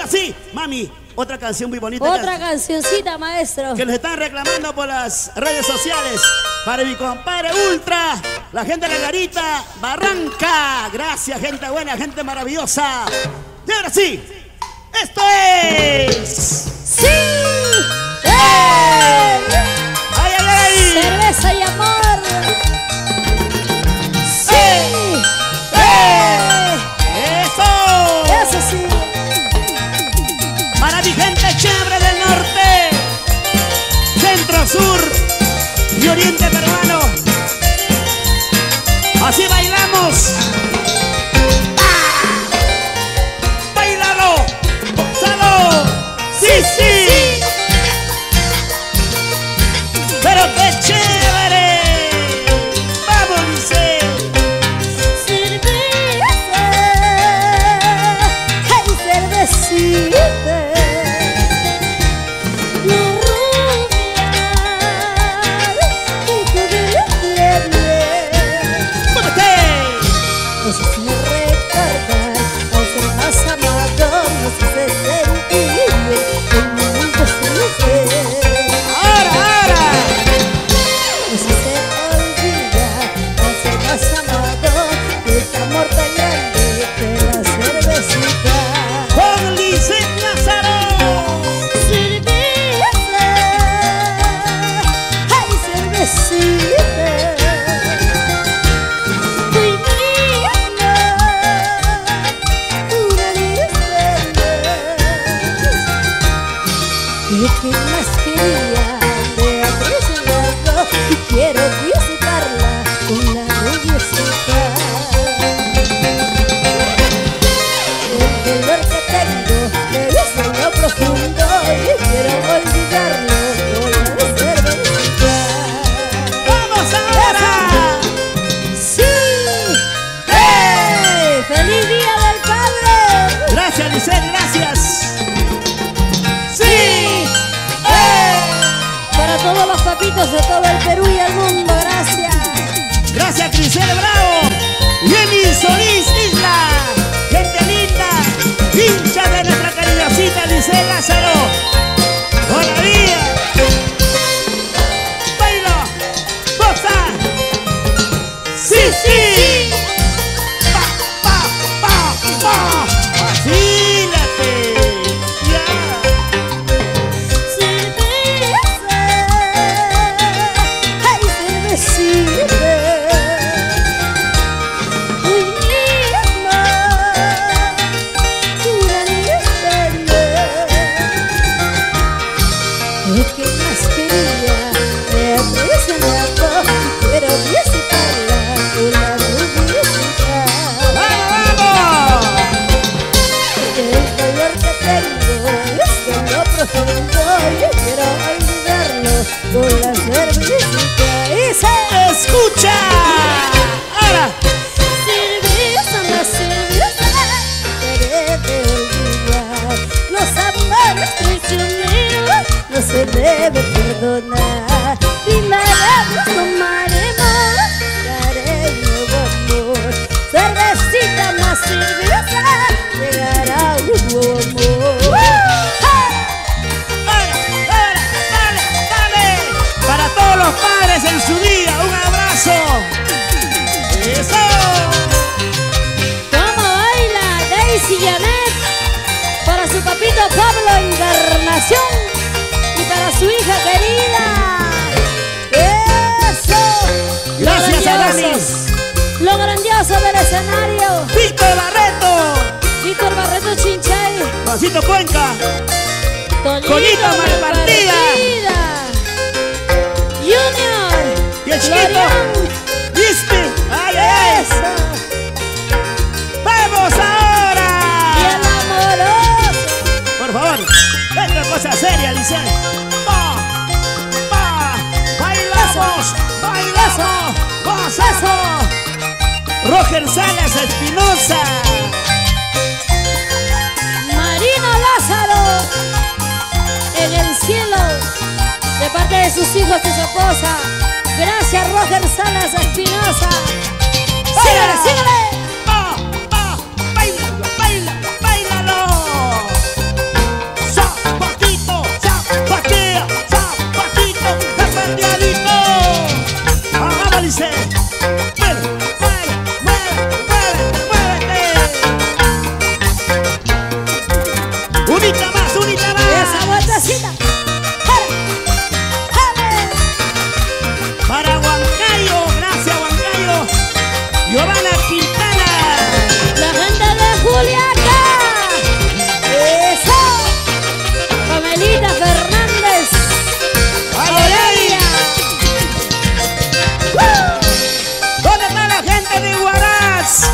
ahora sí, mami, otra canción muy bonita. Otra cancioncita, maestro. Que nos están reclamando por las redes sociales. Para mi compadre Ultra, la gente de la Garita, Barranca. Gracias, gente buena, gente maravillosa. Y ahora sí, esto es... ¡Sí! ¡Ay, ay, ay! Cerveza y amor. ¡Sí! ¡Eso! Eso sí. Para mi gente chévere del norte, centro, sur y oriente peruano. Así bailamos. ¡Ah! ¡Bailalo! ¡Gózalo! ¡Sí, sí! ¡Pero qué chévere! ¡Vamos, dice! Cerveza. ¡Ay, cervecita! ¿Qué más quería de apreciarlo? Y quiero visitarla con la rubiecita. El dolor que tengo me dice en lo profundo y quiero olvidarlo con la cervecita. ¡Vamos ahora! ¡Sí! ¡Hey! ¡Feliz Día del Padre! Gracias, Lisette, gracias. Para todos los papitos de todo el Perú y el mundo, gracias. Gracias, Crisel Bravo. Jenny Solís Isla. Gente linda. Hincha de nuestra cariñosita Lisette Lázaro. ¡Hola, vida! ¡Baila! ¡Goza! ¡Sí, sí! ¡Pa, pa, pa, pa! ¡Vacílate! ¿Qué más quería de apreciarlo? Quiero visitarla con la rubiecita. ¡Vamos, vamos! El dolor que tengo es en lo profundo y quiero olvidarlo con la cervecita. Y se ¡Escucha! ¡Ahora! cerveza, más cerveza, quererte olvidar los amores traicioneros. No se debe perdonar. Primaremos, tomaremos, daré nuevo amor. Cervecita más cerveza, llegará un nuevo amor. ¡Dale! Para todos los padres en su día, un abrazo. ¡Eso! ¿Cómo baila Daisy Janet? Para su papito Pablo Encarnación. Para su hija querida. ¡Eso! Gracias a Dani. Lo grandioso del escenario. Víctor Barreto. Víctor Barreto Chinchay. Juancito Cuenca. Tonito Malpartida. Junior. Y el chiquito. Florian. ¿Viste? ¡Ay, ay! ¡Vamos ahora! Y el amoroso. Por favor, esta cosa seria, dice. ¡Pa! ¡Pa! ¡Bailamos! ¡Bailamos! ¡Gozazo! Roger Salas Espinosa. Marino Lázaro. En el cielo. De parte de sus hijos y su esposa. Gracias, Roger Salas Espinosa. ¡Síguele, síguele! ¡Pa! ¡Pa! ¡Bailalo! ¡Bailalo! ¡Bailalo! Unita más, unita más. Esa vueltecita. Para Huancayo, gracias Huancayo. Giovanna Quintana. La gente de Juliaca. Eso. Pamelita Fernández. ¡Ay! ¿Dónde está la gente de Huaraz?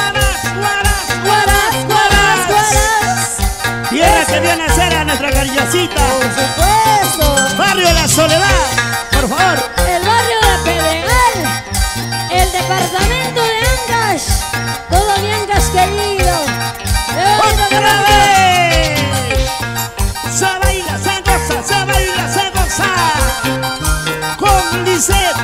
Guaras. Tierra que viene a ser a nuestra cariñosita. Por supuesto. Barrio La Soledad, por favor. El barrio de Pedregal. El departamento de Ancash. Todo mi Ancash querido. ¡Otra vez! Se baila, se goza, se baila, se goza. Con Lisette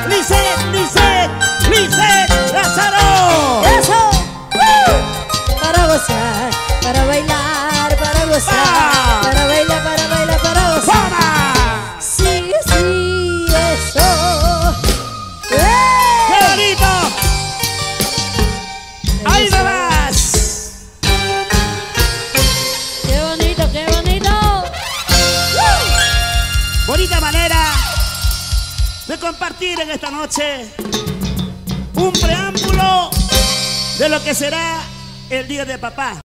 Lázaro. Eso. Para gozar, para bailar, para gozar. Para bailar, para gozar. ¡Toma! Sí, eso. ¡Qué bonito! ¡Ahí va más! Qué bonito, qué bonito. Bonita manera de compartir en esta noche un preámbulo de lo que será el Día de Papá.